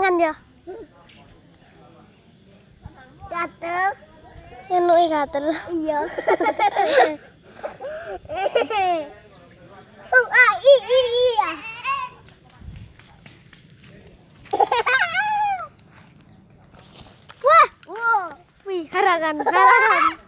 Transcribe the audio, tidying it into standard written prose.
harangan ya. Gatel. Enuke gatel. Iya. Iya. Wah, wih, harangan.